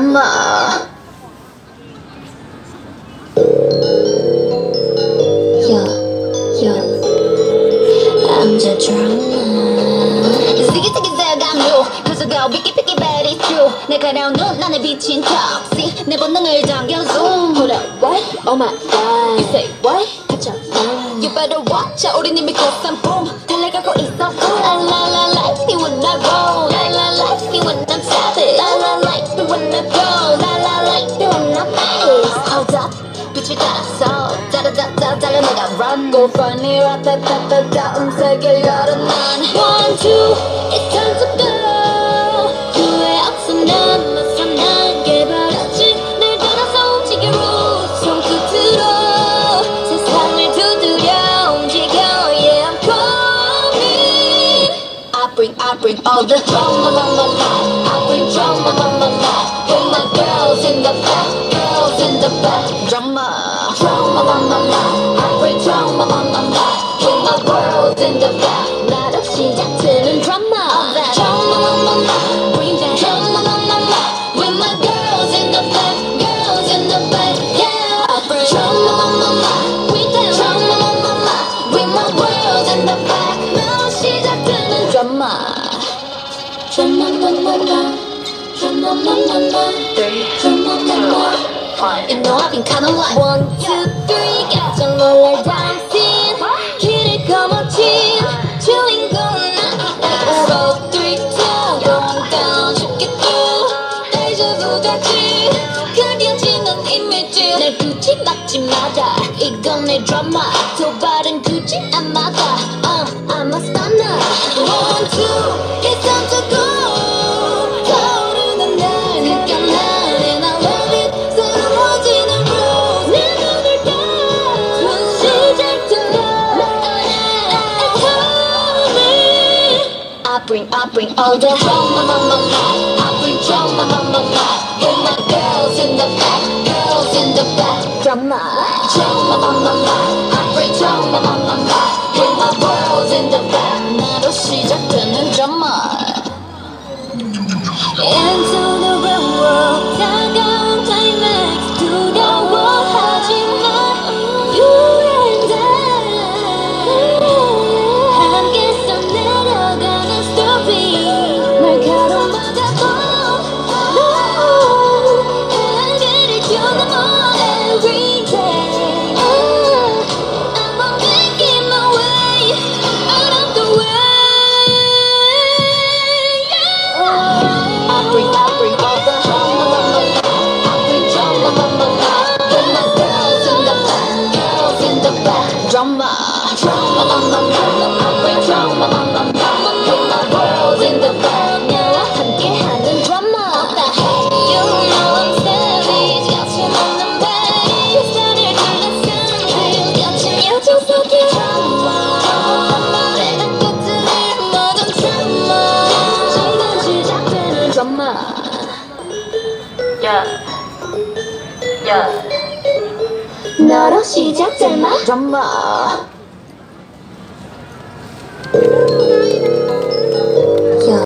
엄마. Yo, I'm the drama. Ziggy 감로 구속하고 삐끼삐끼 but it's true. 내 가려운 눈 안에 비친 toxic 내 본능을 당겨 zoom. Hold up, what? Oh my god. You say what? Catch up. You better watch out. 우린 이미 고산 boom 달려가고 있어. La la la like me when I roll. La la like me when I'm savage. La la like me when I go. La la like me when I'm face. Hold up. 빛을 따라서 따라따따 달려내가 run. Go find me 라따따따따 음색을 열어 난. 1, 2 it's time to go. 후회 없어 난 맞서 나게 버렸지. 날 따라서 움직여 손끝으로 세상을 두드려 움직여. Yeah I'm coming. I bring all the drama. I bring drama. With my girls in the back. Girls in the back. Drama. I bring drama. With my girls in the back. 나로 시작되는 drama. Drama. Bring that drama. With my girls in the back. Girls in the back. Yeah. I bring drama. Bring that drama. With my girls in the back. 나로 시작되는 drama. Drama. 3, 2, 1. You know I've been kinda like 1, 2, 3 깜짝 놀랄 dancing 길을 거머쥔 주인공은 나 4, 3, 2 going down 죽겠고 déjà vu 같이 그려지는 이미지 날 굳이 막지 마라 이건 내 드라마 도발은 굳이 안 막아 I'm a stunner 1, 2 it's time to go 타오르는 날 느껴 나는 I love it 새로워지는 rules 내 눈을 떠 시작돼 It's coming I bring all the drama I bring drama With my girls in the back Girls in the back Drama I bring drama With my girls in the back 나로 시작되는 drama Into the real world 다가온 climax 두려워하지마 You and I 함께 써내려가는 story 날카로워가고 한계를 뛰어넘어 every day I'm making my way out of the way I bring all the drama. I bring drama. With my girls in the back, girls in the back. Drama. I bring drama. With my girls in the back. 나와 함께하는 drama. You know I'm savage. 거침없는 babe. 햇살을 둘러싼 거친 요정 속에 drama. 내가 끝을 모든 drama. 지금 시작되는 drama. Yeah. 너로 시작될 마 drama.